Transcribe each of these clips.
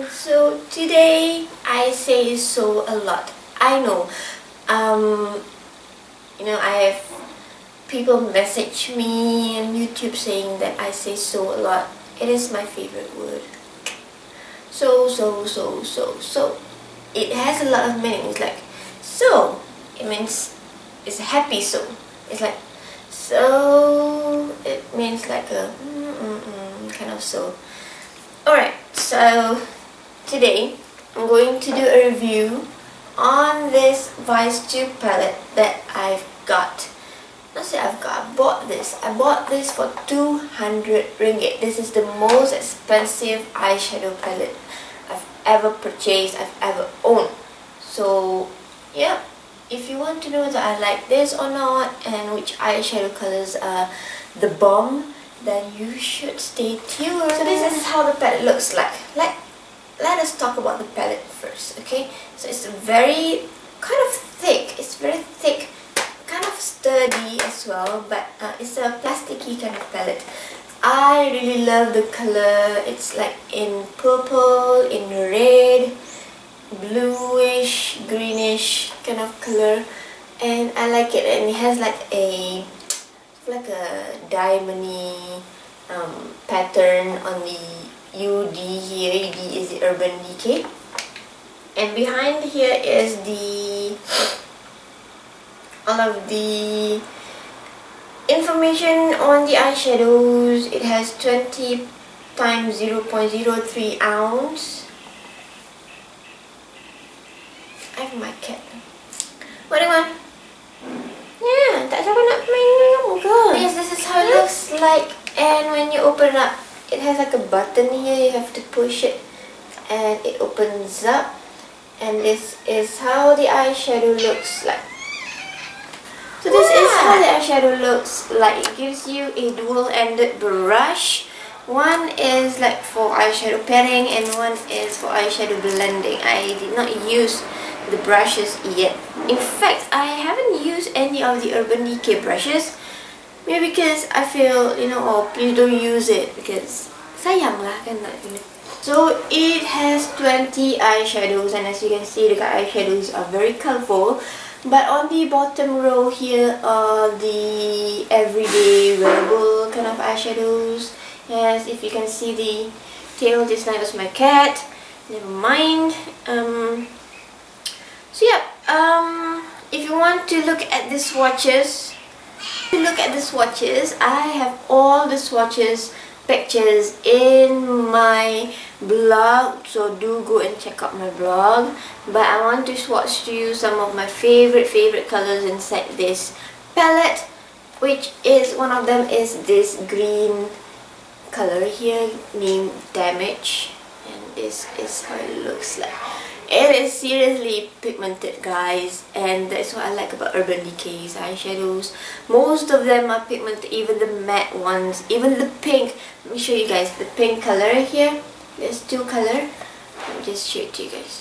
So today I say so a lot. I know. I have people message me on YouTube saying that I say so a lot. It is my favorite word. So. It has a lot of meanings. Like so, it means it's a happy so. It's like so. It means like a kind of so. Alright, so today I'm going to do a review on this Vice 2 palette that I've got. I bought this. I bought this for 200 ringgit. This is the most expensive eyeshadow palette I've ever purchased, I've ever owned. So yeah, if you want to know that I like this or not and which eyeshadow colors are the bomb, then you should stay tuned. So this is how the palette looks like. Let us talk about the palette first, okay? So it's very kind of thick. It's very thick, kind of sturdy as well, but it's a plasticky kind of palette. I really love the color. It's like in purple, in red, bluish, greenish kind of color, and I like it. And it has like a diamond-y pattern on the UD here. UD is the Urban Decay, and behind here is all of the information on the eyeshadows. It has 20 times 0.03 ounce. I have my cat. What do you want? Yeah, tak siapa nak main dengan kamu ke? Yes, this is how it looks like. And when you open it up, it has like a button here. You have to push it and it opens up. And this is how the eyeshadow looks like. So this is how the eyeshadow looks like. It gives you a dual-ended brush. One is like for eyeshadow pairing and one is for eyeshadow blending. I did not use the brushes yet. In fact, I haven't used any of the Urban Decay brushes. Maybe because I feel, oh, please don't use it because sayang lah kan nak guna. So it has 20 eyeshadows, and as you can see, the eyeshadows are very colorful. But on the bottom row here are the everyday wearable kind of eyeshadows. Yes, if you can see the tail, just now was my cat. Never mind. So yeah, if you want to look at the swatches, I have all the swatches pictures in my blog, so do go and check out my blog. But I want to swatch to you some of my favorite colors inside this palette, which is one of them is this green color here named Damage, and this is how it looks like. It is seriously pigmented, guys, and that's what I like about Urban Decay's eyeshadows. Most of them are pigmented, even the matte ones, even the pink. Let me show you guys the pink color here. There's two color. Let me just show it to you guys.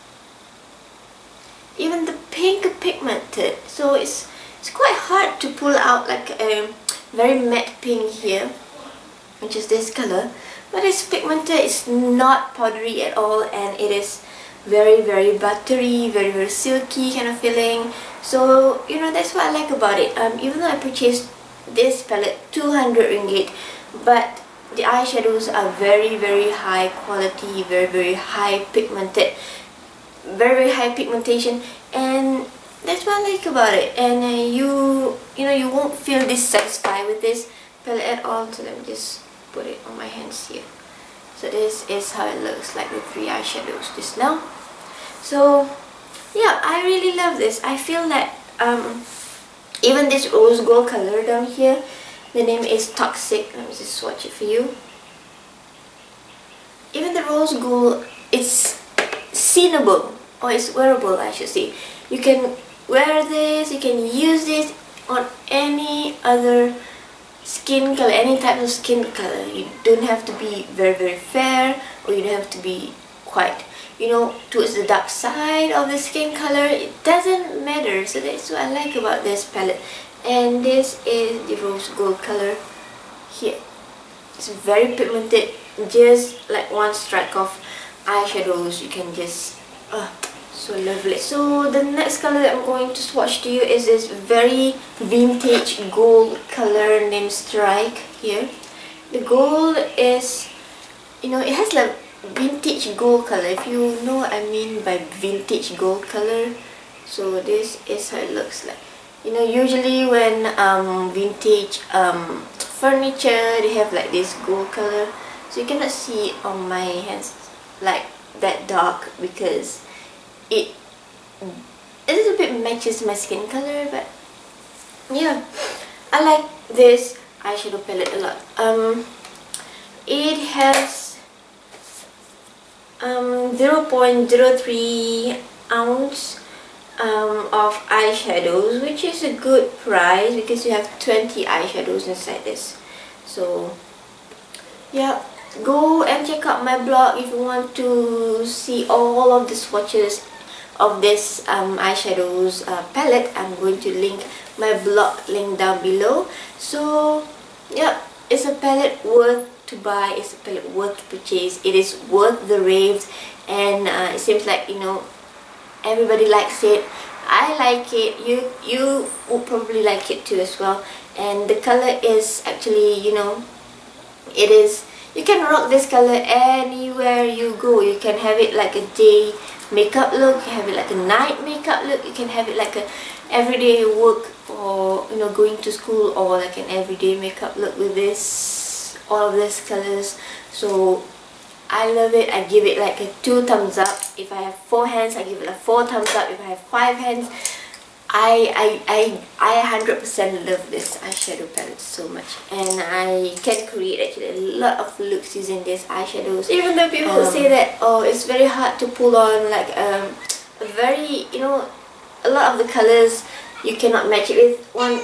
Even the pink pigmented, so it's quite hard to pull out like a very matte pink here, which is this color. But it's pigmented. It's not powdery at all, and it is very buttery, very silky kind of feeling. So that's what I like about it. Even though I purchased this palette 200 ringgit, but the eyeshadows are very high quality, very high pigmented, very high pigmentation, and that's what I like about it. And you won't feel dissatisfied with this palette at all. So let me just put it on my hands here. So this is how it looks like, the three eyeshadows just now. So yeah, I really love this. I feel that even this rose gold color down here, the name is Toxic. Let me just swatch it for you. Even the rose gold, it's seeable, or it's wearable I should say. You can wear this, you can use this on any other skin color, any type of skin color. You don't have to be very fair, or you don't have to be quite towards the dark side of the skin color. It doesn't matter. So that's what I like about this palette. And this is the rose gold color here. It's very pigmented, just like one strike of eyeshadows. You can just so lovely. So the next color that I'm going to swatch to you is this very vintage gold color named Strike here. The gold is, you know, it has like vintage gold color, if you know what I mean by vintage gold color. So this is how it looks like. You know, usually when vintage furniture, they have like this gold color. So you cannot see it on my hands like that dark because it a little bit matches my skin color. But yeah, I like this eyeshadow palette a lot. It has 0.03 ounce of eyeshadows, which is a good price because you have 20 eyeshadows inside this. So yeah, go and check out my blog if you want to see all of the swatches of this eyeshadows palette. I'm going to link my blog link down below. So yeah, it's a palette worth to buy, it's a palette worth to purchase. It is worth the raves, and it seems like, you know, everybody likes it. I like it. You will probably like it too as well. And the color is actually, you know, it is, you can rock this color anywhere you go. You can have it like a day makeup look, you can have it like a night makeup look, you can have it like a everyday work, or you know, going to school, or like an everyday makeup look with this, all of these colors. So I love it. I give it like a 2 thumbs up. If I have 4 hands, I give it a 4 thumbs up. If I have 5 hands, I 100% love this eyeshadow palette so much, and I can create actually a lot of looks using these eyeshadows. Even though people say that, oh, it's very hard to pull on, like a very, you know, a lot of the colors you cannot match it with one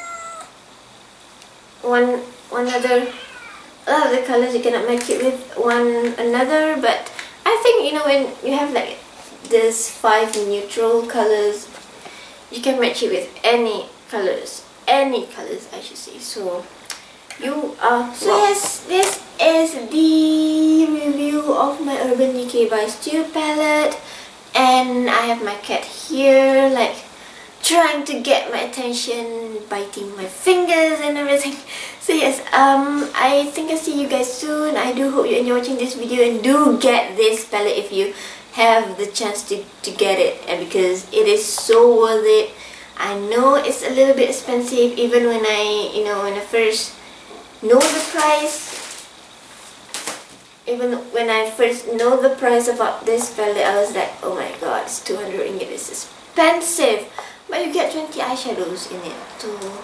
another. A lot of the colors you cannot match it with one another, but I think, you know, when you have like this 5 neutral colors, you can match it with any colors I should say. So you are so yes, this is the review of my Urban Decay by Stu palette, and I have my cat here like trying to get my attention, biting my fingers and everything. So yes, I think I'll see you guys soon. I do hope you enjoy watching this video, and do get this palette if you have the chance to get it, and because it is so worth it. I know it's a little bit expensive, even when I, you know, when I first know the price, even when I first know the price about this palette, I was like, oh my god, it's 200 ringgit, it's expensive. But you get 20 eyeshadows in it, so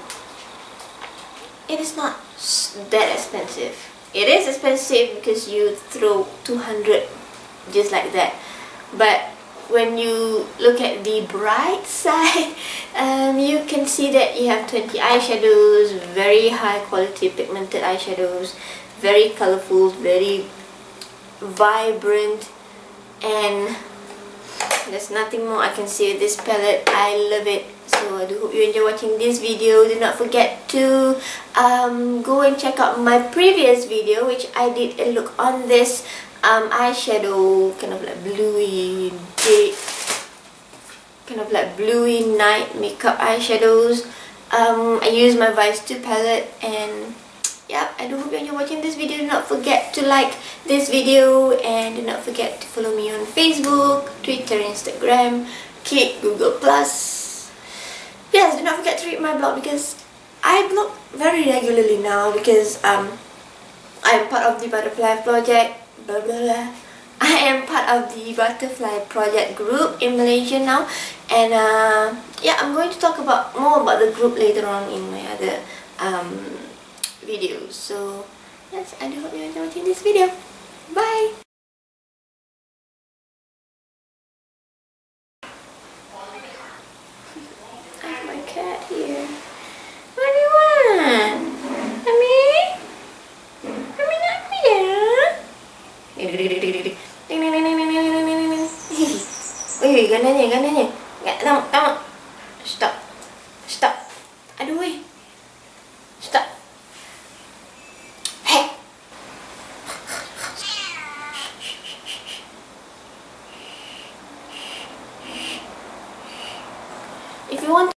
it is not that expensive. It is expensive because you throw 200 just like that, but when you look at the bright side, you can see that you have 20 eyeshadows, very high quality pigmented eyeshadows, very colorful, very vibrant, and there's nothing more I can say with this palette. I love it. So I do hope you enjoy watching this video. Do not forget to go and check out my previous video, which I did a look on this eyeshadow, kind of like bluey night makeup eyeshadows. I use my Vice 2 palette, and yeah, I do hope you enjoy watching this video. Do not forget to like this video, and do not forget to follow me on Facebook, Twitter, Instagram, Kik, Google+. Yes, do not forget to read my blog, because I blog very regularly now, because I'm part of the Butterfly Project. Blah, blah, blah. I am part of the Butterfly Project group in Malaysia now, and yeah, I'm going to talk more about the group later on in my other videos. So yes, I do hope you enjoy watching this video. Bye! I have my cat here. What do you want? Mommy? Mommy nak ya? Wih, gandanya. Tama. Stop. Aduh, weh. Stop. Hey. you want